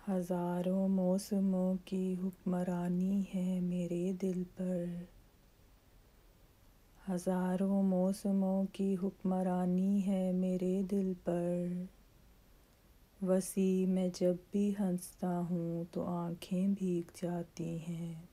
हजारों मौसमों की हुक्मरानी है मेरे दिल पर। हजारों मौसमों की हुक्मरानी है मेरे दिल पर। वसी मैं जब भी हंसता हूँ तो आँखें भीग जाती हैं।